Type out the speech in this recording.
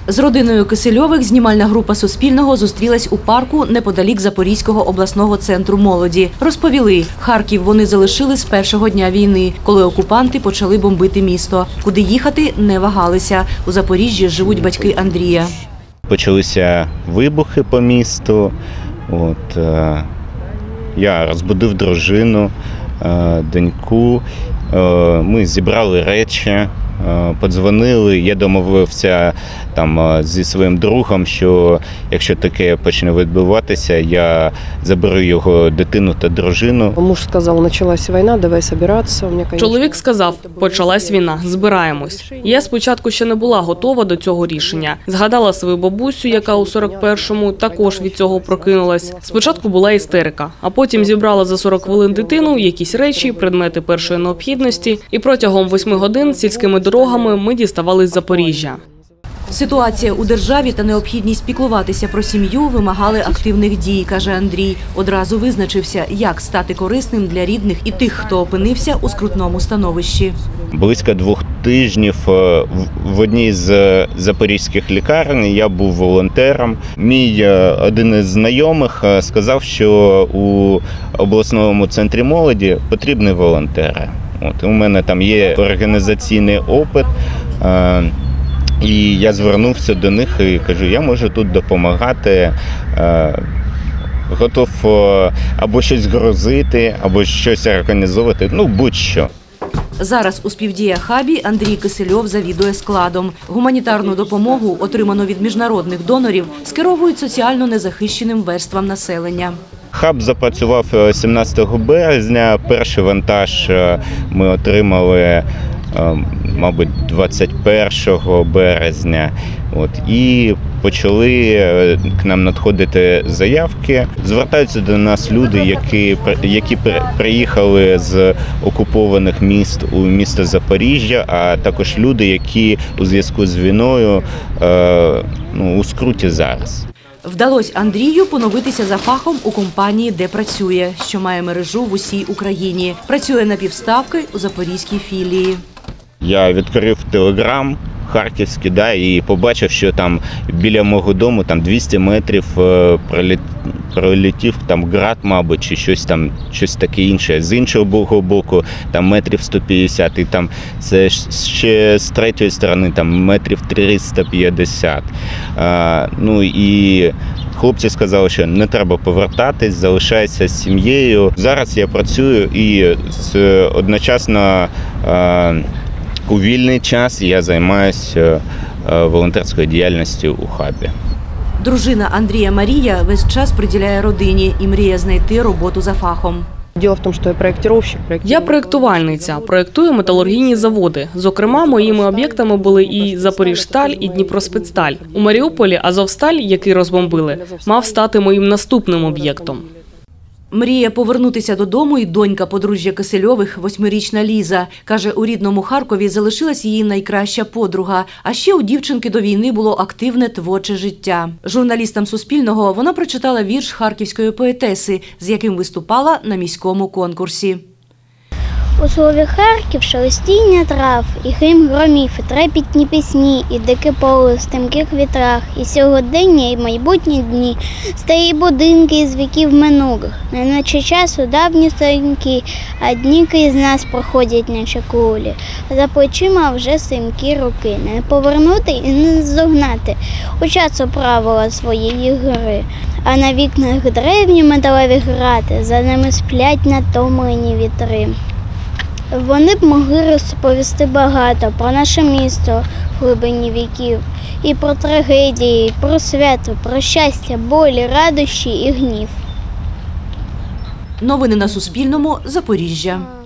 З родиною Кисельових знімальна група Суспільного зустрілась у парку неподалік Запорізького обласного центру молоді. Розповіли, Харків вони залишили з першого дня війни, коли окупанти почали бомбити місто. Куди їхати – не вагалися. У Запоріжжі живуть батьки Андрія. Почалися вибухи по місту. Я розбудив дружину, доньку. Ми зібрали речі. Подзвонили, я домовився зі своїм другом, що якщо таке почне відбуватися, я заберу його дитину та дружину. Муж сказав, почалась війна, давай збиратися. Чоловік сказав, почалась війна, збираємось. Я спочатку ще не була готова до цього рішення. Згадала свою бабусю, яка у 41-му також від цього прокинулась. Спочатку була істерика, а потім зібрала за 40 хвилин дитину, якісь речі, предмети першої необхідності, і протягом 8 годин сільськими дорогами ми діставали з Запоріжжя. Ситуація у державі та необхідність піклуватися про сім'ю вимагали активних дій, каже Андрій. Одразу визначився, як стати корисним для рідних і тих, хто опинився у скрутному становищі. Близько 2 тижнів в одній з запорізьких лікарень я був волонтером. Мій один із знайомих сказав, що у обласному центрі молоді потрібні волонтери. У мене там є організаційний опит. І я звернувся до них і кажу, я можу тут допомагати, готов або щось грузити, або щось організовувати, будь-що. Зараз у співдія-хабі Андрій Кисельов завідує складом. Гуманітарну допомогу, отриману від міжнародних донорів, скеровують соціально незахищеним верствам населення. Хаб запрацював 17 березня, перший вантаж ми отримали, мабуть, 21 березня. І почали к нам надходити заявки. Звертаються до нас люди, які приїхали з окупованих міст у місто Запоріжжя, а також люди, які у зв'язку з війною у скруті зараз. Вдалося Андрію поновитися за фахом у компанії, де працює, що має мережу в усій Україні. Працює на півставки у запорізькій філії. Я відкрив Телеграм харківський, і побачив, що там біля мого дому 200 метрів пролетів град, мабуть, чи щось таке інше. З іншого боку, метрів 150, і це ще з третьої сторони, метрів 350. І хлопці сказали, що не треба повертатись, залишайся з сім'єю. Зараз я працюю і одночасно у вільний час я займаюся волонтерською діяльністю у хабі. Дружина Андрія Марія весь час приділяє родині і мріє знайти роботу за фахом. Діло в тому, що я проєктировщик. Я проєктувальниця, проєктую металургійні заводи. Зокрема, моїми об'єктами були і Запоріжсталь, і Дніпроспецсталь. У Маріуполі Азовсталь, який розбомбили, мав стати моїм наступним об'єктом. Мріє повернутися додому і донька подружжя Кисельових, 8-річна Ліза. Каже, у рідному Харкові залишилась її найкраща подруга. А ще у дівчинки до війни було активне творче життя. Журналістам Суспільного вона прочитала вірш харківської поетеси, з яким виступала на міському конкурсі. У слові Харків шелестіння трав, і грім громів, і трепітні пісні, і дике поле в стрімких вітрах, і сьогодення, і майбутні дні, старі будинки із віків минулих, неначе часу давні сторінки, а дні крізь нас проходять, наче кулі. За плечима вже стрімкі роки, не повернути і не зогнати у часу правила своєї гри. А на вікнах древні металеві грати, за ними сплять натомлені вітри. Вони б могли розповісти багато про наше місто в глибині віків, і про трагедії, і про свято, про щастя, болі, радощі і гнів. Новини на Суспільному. Запоріжжя.